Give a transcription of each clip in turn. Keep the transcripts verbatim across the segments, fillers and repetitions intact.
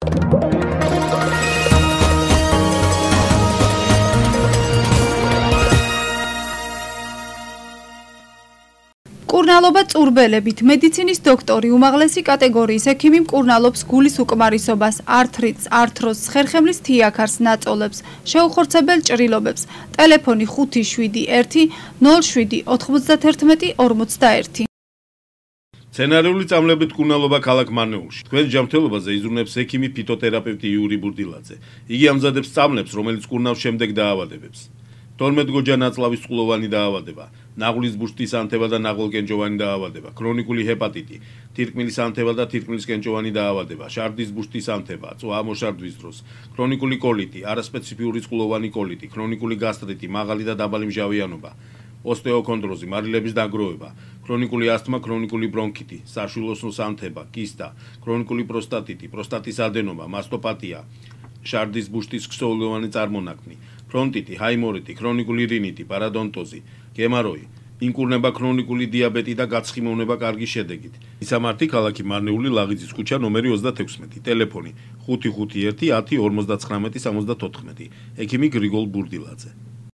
მკურნალობა წურბელებით მედიცინის დოქტორი უმაღლესი კატეგორიის ექიმი მკურნალობს გულის უკმარისობას, ართრიტს, ართროზს, ხერხემლის თიაქარს, ნაწოლებს, შეუხორცებელ ჭრილობებს. ტელეფონი ხუთი შვიდი ერთი ნოლ შვიდი ოთხმოცდაათერთმეტი ორმოცდაერთი. სცენარიული წამლებით მკურნალობა ქალაქ მარნეულში. თქვენ ჯანმრთელობაზე იზრუნებს ექიმი ფიტოთერაპევტი იური ბურდილაძე. იგი ამზადებს წამლებს, რომელიც მკურნავს შემდეგ დაავადებებს. თორმეტგოჯა ნაწლავის წყლოვანი დაავადება, ნაღვლის ბუშტის ანთება და ნაღლკენჭოვანი დაავადება, ქრონიკული ჰეპატიტი, თირკმლის ანთება და თირკმლისკენჭოვანი დაავადება, შარდის ბუშტის ანთება, წვა მოშარდვის დროს, ქრონიკული კოლიტი, არასპეციფიური წყლოვანი კოლიტი, ქრონიკული გასტრიტი, მაღალი და დაბალი მჟავიანობა, ოსტეოქონდროზი, მარილების დაგროვება, ქრონიკული ასთმა, ქრონიკული ბრონქიტი, საშვილოსნოს ანთება, კისტა, ქრონიკული პროსტატიტი, პროსტატის ადენომა, მასტოპათია, შარდის ბუშტის ქსოვილოვანი წარმონაქმნი, ფრონტიტი, ჰაიმორიტი, ქრონიკული რინიტი, პარადონტოზი, გემაროი, ინკურნება ქრონიკული დიაბეტი და გაცხიმოვნება კარგი შედეგით. ისამართი ქალაქი მარნეული ლაღიძის ქუჩა ნომერი ოცდათექვსმეტი, ტელეფონი ხუთი ხუთი ერთი ათი ორმოცდაცხრამეტი სამოცდათოთხმეტი, ექიმი გრიგოლ ბურდილაძე.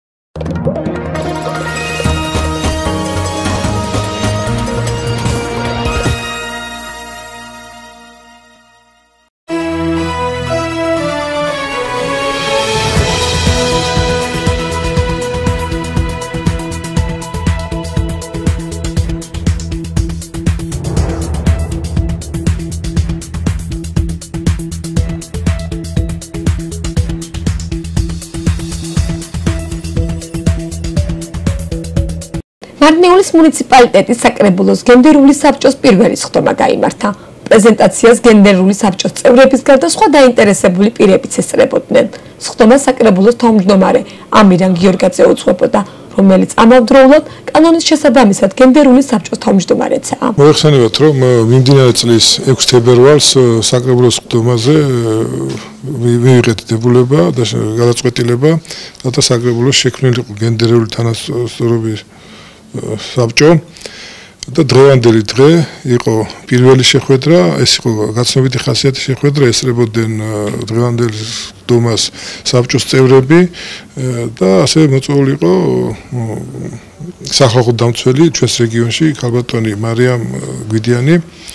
მარნეულის მუნიციპალიტეტის საკრებულოს გენდერული საბჭოს პირველი სხდომა გაიმართა. პრეზენტაციას გენდერული საბჭოს წევრების გარდა სხვა დაინტერესებული პირებიც ესწრებოდნენ. სხდომას საკრებულოს თავმჯდომარე ამირან გიორგაძე უძღვებოდა, რომელიც ამავდროულად კანონის შესაბამისად გენდერული საბჭოს თავმჯდომარეცაა. მოიხსენებათ, რომ მიმდინარე წლის ექვსი თებერვალს საკრებულოს სხდომაზე მიიღეთ დებულება და გადაწყვეტილება, რათა საკრებულოს შექმნილიყო გენდერული თანასწორობის საბჭო და დღევანდელი დღე იყო პირველი შეხვედრა, ეს იყო გაცნობიტი ხასიათის შეხვედრა, ესწრებოდნენ დღევანდელ სხდომას საბჭოს წევრები და ასევე მოწვეული იყო სახალხო დამცველი ჩვენს რეგიონში ქალბატონი მარიამ გვიდიანი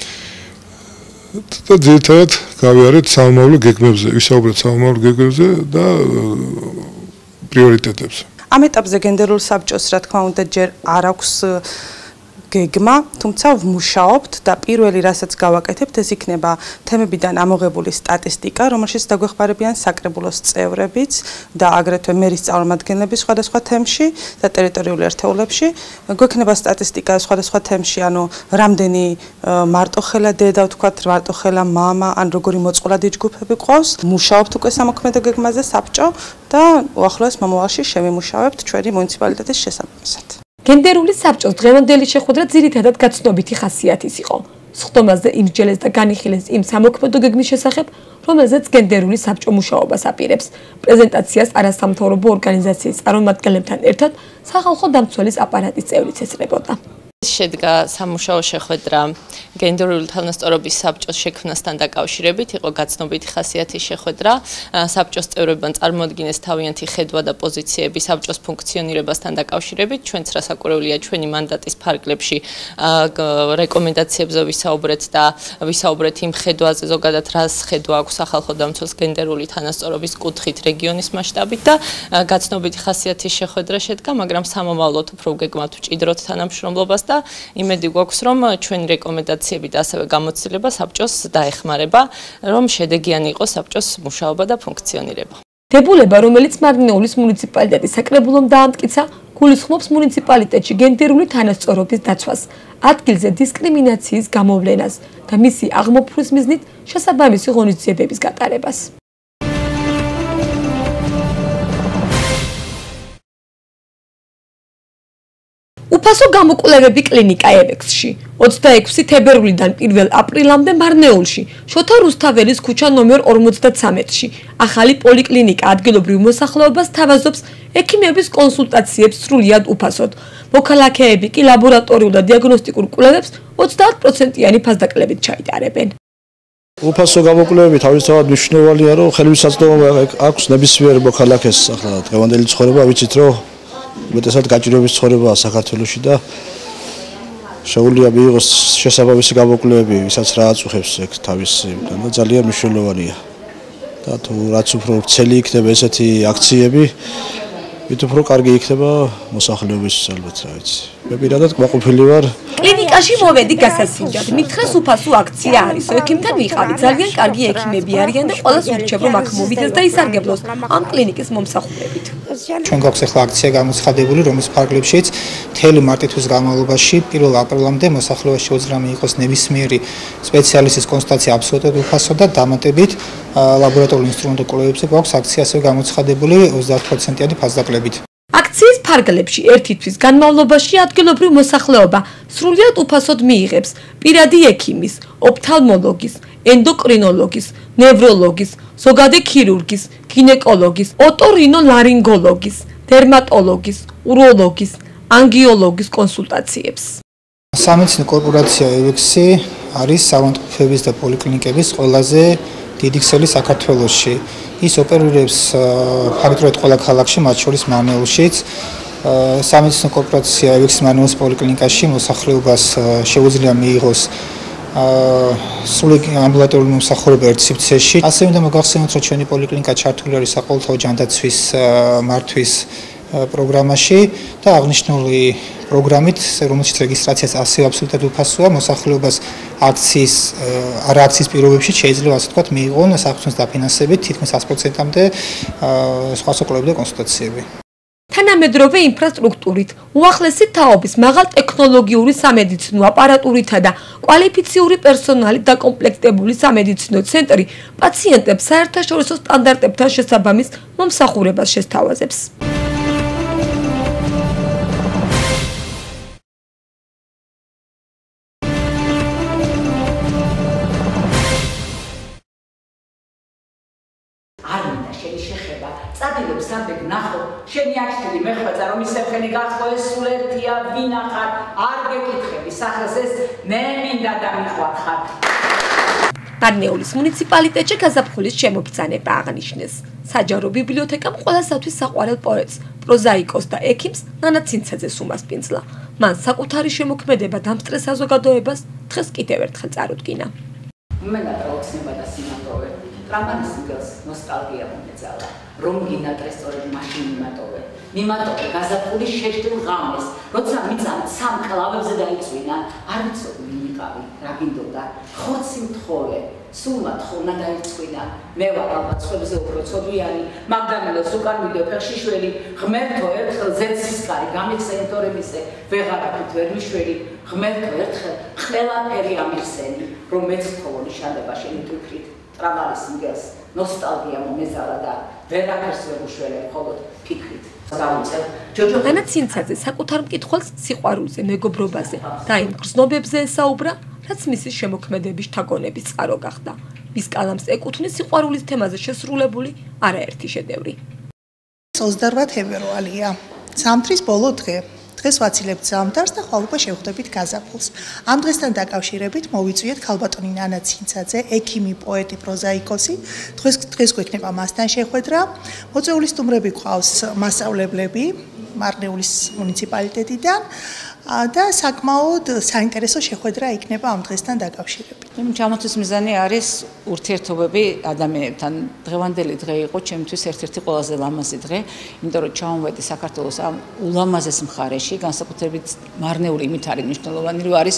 და ძირითადად გავიარეთ სამომავლო გეგმებზე, ვისაუბრეთ სამომავლო გეგმებზე და პრიორიტეტებზე. ამ ეტაპზე გენდერულ საბჭოს, რა თქმა უნდა, ჯერ არ აქვს გეგმა, თუმცა ვმუშაობთ და პირველი რასაც გავაკეთებთ, ეს იქნება თემებიდან ამოღებული სტატისტიკა, რომელშიც დაგვეხმარებიან საკრებულოს წევრებიც და აგრეთვე მერის წარმომადგენლები სხვადასხვა თემში და ტერიტორიული ერთეულებში. გვექნება სტატისტიკა სხვადასხვა თემში, ანუ რამდენი მარტოხელა დედა, ვთქვათ, მარტოხელა მამა, ან როგორი მოწყვლადი ჯგუფები ყავს. მუშაობთ უკვე სამოქმედო გეგმაზე საბჭო და უახლოეს მომავალში შევიმუშავებთ ჩვენი მუნიციპალიტეტის შესაბამისად. გენდერული საბჭოს დღევანდელი შეხვედრა ძირითადად გაცნობიტი ხასიათის იყო. სხდომაზე იმსჯელეს და განიხილეს იმ სამოქმედო გეგმის შესახებ, რომელზეც გენდერული საბჭო მუშაობას აპირებს. პრეზენტაციას არასამთავრობო ორგანიზაციის წარმომადგენლებთან ერთად სახალხო დამცველის აპარატის წევრიც ესწრებოდა. შედგა სამუშაო შეხვედრა გენდერული თანასწორობის საბჭოს შექმნასთან დაკავშირებით, იყო გაცნობიტი ხასიათის შეხვედრა, საბჭოს წევრებმა წარმოადგინეს თავიანთი ხედვა და პოზიციები საბჭოს ფუნქციონირებასთან დაკავშირებით, ჩვენც რასაკურველია ჩვენი მანდატის ფარგლებში რეკომენდაციებზე ვისაუბრეთ და ვისაუბრეთ იმ ხედვაზე ზოგადად რას ხედვა აქვს სახალხო დამცველს გენდერული თანასწორობის კუთხით რეგიონის მასშტაბით და გაცნობიტი ხასიათის შეხვედრა შედგა, მაგრამ სამომავლოდ უფრო გეგმათ ვჭიდროთ თანამშრომლობას და იმედი გვაქვს, რომ ჩვენი რეკომენდაციები და ასევე გამოცდილება საბჭოს დაეხმარება, რომ შედეგიანი იყოს საბჭოს მუშაობა და ფუნქციონირება. დებულება, რომელიც მარნეულის მუნიციპალიტეტის საკრებულომ დაამტკიცა, გულისხმობს მუნიციპალიტეტში გენდერული თანასწორობის დაცვას, ადგილზე დისკრიმინაციის გამოვლენას და მისი აღმოფხვის მიზნით შესაბამისი ღონისძიებების გატარებას. უფასო გამოკვლევები კლინიკა ევექსში ოცდაექვსი თებერვლიდან პირველ აპრილამდე მარნეულში შოთა რუსთაველის ქუჩა ნომერ ორმოცდათვრამეტში ახალი პოლიკლინიკა ადგილობრივ მოსახლეობას თავაზობს ექიმების კონსულტაციებს სრულიად უფასოდ. მოქალაქეები კი ლაბორატორიულ და დიაგნოსტიკურ კვლევებს ოცდაათ პროცენტიანი ფასდაკლებით ჩაიტარებენ. უფასო გამოკვლევები თავისთავად მნიშვნელოვანია, რომ ხელმისაწვდომობა აქვს ნებისმიერ მოქალაქეს ახლა დღევანდელი ცხოვრება, ვიცით, რომ უმეტესად გაჭირვების ცხოვრებაა საქართველოში და შეუძლია მიიღოს შესაბამისი გამოკვლევები, ვისაც რა აწუხებს ეგ თავისი და ძალიან მნიშვნელოვანია. და თუ რაც უფრო ვრცელი იქნება ესეთი აქციები, მით უფრო კარგი იქნება მოსახლეობის ალბათ რა ვიცი. მე პირადად კმაყოფილი ვარ. კლინიკაში მოვედი გასასინჯად. მითხრეს უფასო აქცია არის. ექიმთან ვიყავი. ძალიან კარგი ექიმები არიან და ყველას ურჩევ რომ აქ მოვიდეს და ისარგებლოს ამ კლინიკის მომსახურებით. ჩვენ გვაქვს ახლა აქცია გამოცხადებული, რომლის ფარგლებშიც მთელი მარტი თვის განმავლობაში პირველ აპრილამდე მოსახლეობას შეუძლია მიიღოს ნებისმიერი სპეციალისტის კონსულტაცია აბსოლუტურად უფასო და დამატებით ლაბორატორიულ ინსტრუმენტულ კვლევებზე გვაქვს აქცია ასევე გამოცხადებული ოცდაათ პროცენტიანი ფასდაკლებით. აქციის ფარგლებში ერთი თვის განმავლობაში ადგილობრივ მოსახლეობა სრულიად უფასოდ მიიღებს პირადი ექიმის, ოფთალმოლოგის, ენდოკრინოლოგის, ნევროლოგის, ზოგადი ქირურგის, გინეკოლოგის, ოტორინოლარინგოლოგის, დერმატოლოგის, უროლოგის, ანგიოლოგის კონსულტაციებს. სამედიცინო კორპორაცია ევექსი არის საავადმყოფოების და პოლიკლინიკების ყველაზე დიდი ქსელი საქართველოში. ის ოპერირებს ფაქტობრივად ყველა ქალაქში, მათ შორის მარნეულშიც. სამედიცინო კორპორაცია ევექსის მარნეულის პოლიკლინიკაში მოსახლეობას შეუძლია მიიღოს სრული ამბულატორული მომსახურება ერთ სივრცეში. ასევე უნდა მოგახსენოთ, რომ ჩვენი პოლიკლინიკა ჩართული არის საყოველთაო ჯანდაცვის მართვის პროგრამაში და აღნიშნული პროგრამით, რომელშიც რეგისტრაციაც ასევე აბსოლუტურად უფასოა, მოსახლეობას აქციის არა აქციის პირობებში შეიძლება ასე ვთქვათ მიიღონ საფუძვლის დაფინანსებით თითქმის ას პროცენტამდე სხვა სოკოლებდა კონსულტაციები. თანამედროვე ინფრასტრუქტურით, უახლესი თაობის მაღალ ტექნოლოგიური სამედიცინო აპარატურითა და კვალიფიციური პერსონალით დაკომპლექტებული სამედიცინო ცენტრი პაციენტებს საერთაშორისო სტანდარტებთან შესაბამის მომსახურებას შესთავაზებს. წადილობს ამბეკ ნახო, შენი აქცენტი მეხვეწა რომ ისევ ხელი გახო ეს სულ ერთია, ვინ ახარ, არ გეკითხები სახელს ეს მე მინდა დამიხვახარ. მარნეულის მუნიციპალიტეტში გაზაფხულის შემობრძანება აღნიშნეს. საჯარო ბიბლიოთეკამ ყველასათვის საყვარელ პოეტს, პროზაიკოს და ექიმს ნანა ცინცაძეს უმასპინძლა. მან საკუთარი შემოქმედება დამსწრე საზოგადოებას დღეს კიდევ ერთხელ წარუდგინა. უმენატრა ოცნება და სიმაგროვე, ტრამანის მგელს ნოსტალგია მომეწალა. რომ გინატრე სწორედ მაშინ მიმატოვე. მიმატოვე გაზაფხულის შეჭრილ ღამეს, როცა მიწამთ სამ კლავებზე დაიწვინა, არ ვიცოდი ვინ იყავი, რა გინდოდა, ხორცი მთხოვე, სულმა თხოვნა დაიწვინა, მე ვარ ალბათ სხვებზე უფრო ცოდვიანი, მაგდამელოს უკან მიდევ ფეხშიშველი, ღმერთო ერთხელ ზეცისკარი გამიხსენტორებისე, ვეღარაფით ვერ მიშველი, ღმერთო ერთხელ ყველაფერი ამიხსენი, რომ მეც ვთხოვო ნიშანება შენი თვითრით. ტრამალის მგელს ნოსტალგია მომეზალა და ვერაფერს ვერ უშველებ მხოლოდ ფიქრით. ნანა ცინცაძე საკუთარ მკითხველს სიყვარულზე, მეგობრობაზე და იმ გრძნობებზე ესაუბრა, რაც მისი შემოქმედების შთაგონების წყარო გახდა. მის კალამს ეკუთვნის სიყვარულის თემაზე შესრულებული არაერთი შედევრი. ოცდაოთხი თებერვალია, ზამთრის ბოლო დღე. დღეს ვაცილებთ ზამთარს და ხვალ უკვე შევხვდებით გაზაფხულს. ამ დღესთან დაკავშირებით მოვიწვიეთ ქალბატონი ნანა ცინცაძე, ექიმი, პოეტი, პროზაიკოსი. დღეს დღეს გვექნება მასთან შეხვედრა. მოწვეული სტუმრები გვყავს მასწავლებლები მარნეულის მუნიციპალიტეტიდან და საკმაოდ საინტერესო შეხვედრა იქნება ამ დღესთან დაკავშირებით. ჩემთვის მიზანი არის ურთიერთობები ადამიანებთან. დღევანდელი დღე იყო ჩემთვის ერთ-ერთი ყველაზე ლამაზი დღე, იმიტომ რომ ჩავმოვედი საქართველოს ამ ულამაზეს მხარეში, განსაკუთრებით მარნეული იმით არის მნიშვნელოვანი, რომ არის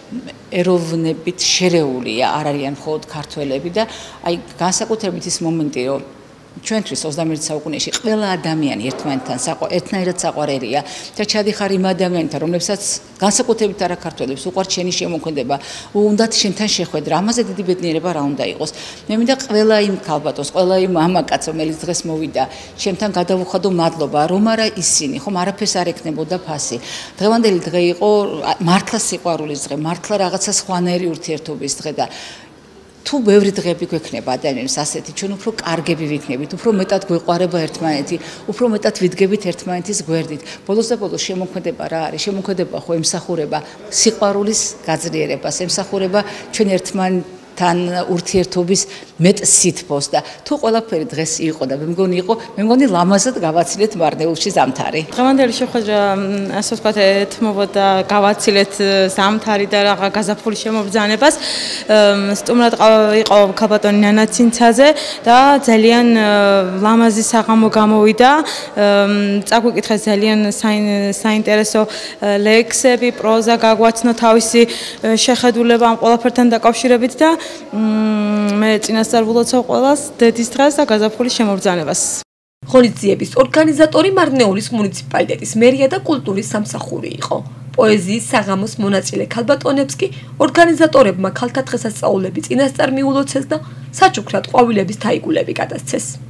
ეროვნებით შერეულია, არ არიან მხოლოდ ქართველები და აი განსაკუთრებით ის მომენტი, რომ ჩვენთვის ოცდამეერთე საუკუნეში ყველა ადამიანი ერთმანეთთან ერთნაირად საყვარელია და ჩადიხარ იმ ადამიანთან, რომლებსაც განსაკუთრებით არა ქართველებს უყვართ შენი შემოქმედება, უნდათ შენთან შეხვედრა, ამაზე დიდი ბედნიერება რა უნდა იყოს. მე მინდა ყველა იმ ქალბატონს, ყველა იმ მამაკაცს, რომელიც დღეს მოვიდა, ჩემთან გადავუხადო მადლობა, რომ არა ისინი, ხომ არაფერს არ ეკნებოდა ფასი. დღევანდელი დღე იყო მართლა სიყვარულის დღე, მართლა რაღაცა სხვანაირი ურთიერთობის დღე და თუ ბევრი დღეები გვექნება ადამიანებს ასეთი, ჩვენ უფრო კარგები ვიქნებით, უფრო მეტად გვეყვარება ერთმანეთი, უფრო მეტად ვიდგებით ერთმანეთის გვერდით. ბოლოს და ბოლოს შემოქმედება რა არის? შემოქმედება ხო ემსახურება სიყვარულის გაძლიერებას, ემსახურება ჩვენ ერთმან თან ურთიერთობის მეტ სითბოს და თუ ყველაფერი დღეს იყო და მე მგონი იყო მე მგონი ლამაზად გავაცილეთ მარნეულში ზამთარი. დღევანდელი შეხვედრა ასე ვთქვათ ეთმობოდა გავაცილეთ ზამთარი და რაღა გაზაფხულის შემობრძანებას. სტუმრად იყო ქალბატონი ნანა ცინცაძე და ძალიან ლამაზი საღამო გამოვიდა. წაგვიკითხეს ძალიან საინტერესო ლექსები, პროზა, გაგვაცნო თავისი შეხედულება ამ ყველაფერთან დაკავშირებით და მე წინასწარ ვილოცავ ყველას დედის დღეს და გაზაფხულის შემობრძანებას. ღონისძიების ორგანიზატორი მარნეულის მუნიციპალიტეტის მერია და კულტურის სამსახური იყო. პოეზიის საღამოს მონაწილე ქალბატონებს კი ორგანიზატორებმა ქალთა დღესასწაულები წინასწარ მიულოცეს და საჩუქრად ყვავილების თაიგულები გადასცეს.